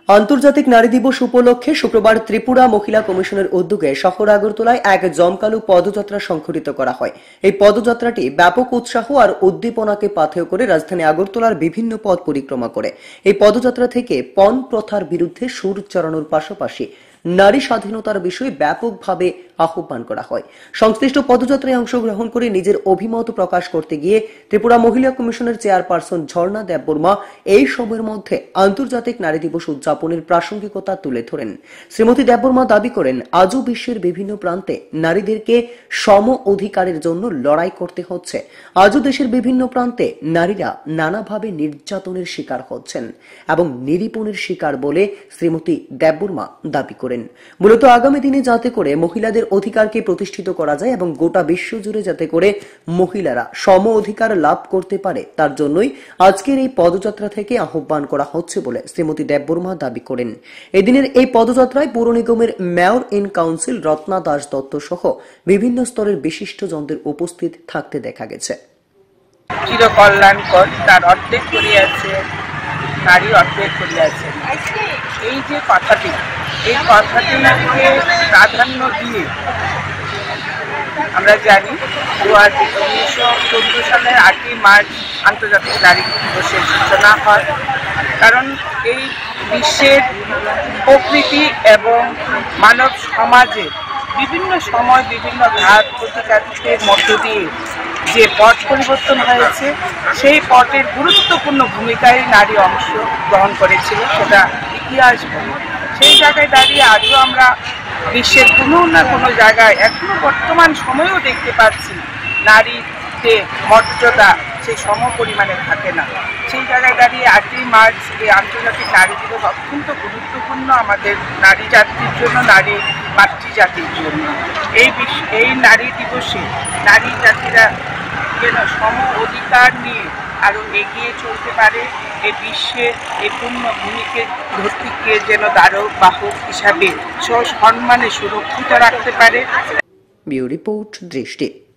আন্তর্জাতিক নারী দিবস উপলক্ষে শুক্রবার ত্রিপুরা মহিলা কমিশনের উদ্যোগে শহর আগরতলায় এক জমকালো পদযাত্রা সংঘটিত করা হয়। এই পদযাত্রাটি ব্যাপক উৎসাহ আর উদ্দীপনাকে পাথেয় করে রাজধানী আগরতলার বিভিন্ন পথ পরিক্রমা করে। এই পদযাত্রা থেকে পণ প্রথার বিরুদ্ধে সুর চড়ানোর পাশাপাশি নারী স্বাধীনতার বিষয়ে ব্যাপকভাবে আহ্বান করা হয়। সংশ্লিষ্ট পদযাত্রায় অংশগ্রহণ করে নিজের অভিমত প্রকাশ করতে গিয়ে ত্রিপুরা মহিলা কমিশনের চেয়ারপারসন ঝর্ণা দেববর্মা এই সময়ের মধ্যে আন্তর্জাতিক নারী দিবস উদযাপনের প্রাসঙ্গিকতা তুলে ধরেন। শ্রীমতী দেববর্মা দাবি করেন, আজও বিশ্বের বিভিন্ন প্রান্তে নারীদেরকে সম অধিকারের জন্য লড়াই করতে হচ্ছে। আজও দেশের বিভিন্ন প্রান্তে নারীরা নানাভাবে নির্যাতনের শিকার হচ্ছেন এবং নিরীপণের শিকার বলে শ্রীমতী দেববর্মা দাবি করেন। মূলত আগামী দিনে যাতে করে মহিলাদের অধিকারকে প্রতিষ্ঠিত করা যায় এবং গোটা বিশ্ব জুড়ে যাতে করে মহিলারা সম অধিকার লাভ করতে পারে, তার জন্যই আজকের এই পদযাত্রা থেকে আহ্বান করা হচ্ছে বলে শ্রীমতী দেববর্মা দাবি করেন। এদিনের এই পদযাত্রায় পৌর নিগমের mayor in council Ratna Das Datta সহ বিভিন্ন স্তরের বিশিষ্টজনদের উপস্থিত থাকতে দেখা গেছে। চিরকল্যাণকর, তার অর্ধেক করিয়াছে নারী, অর্ধেক করিয়াছে। এই যে কথাটি, এই কথাটিকে প্রাধান্য দিয়ে আমরা জানি 2014 সালের 8ই মার্চ আন্তর্জাতিক নারী দিবসের সূচনা হয়। কারণ এই বিশ্বের প্রকৃতি এবং মানব সমাজে বিভিন্ন সময় বিভিন্ন ঘাত প্রতিঘাতের মধ্য দিয়ে যে পট পরিবর্তন হয়েছে, সেই পটের গুরুত্বপূর্ণ ভূমিকায় নারী অংশ গ্রহণ করেছিল, সেটা ইতিহাস বলে। সেই জায়গায় দাঁড়িয়ে আজও আমরা বিশ্বের কোনো না কোনো জায়গায় এখনো বর্তমান সময়েও দেখতে পাচ্ছি নারীদের মর্যাদা সেই সম পরিমাণে থাকে না। সেই জায়গায় দাঁড়িয়ে 8ই মার্চ এই আন্তর্জাতিক নারী দিবস অত্যন্ত গুরুত্বপূর্ণ আমাদের নারী জাতির জন্য, নারী মাতৃজাতির জন্য। এই নারী দিবসে নারী জাতিরা যেন সম অধিকার নিয়ে আরো এগিয়ে চলতে পারে, এই বিশ্বের এই পূর্ণ ভূমিকে ধরতিকে যেন দ্বারক বাহক হিসাবে সসম্মানে সুরক্ষিত রাখতে পারে। ব্যুরো রিপোর্ট, দৃষ্টি।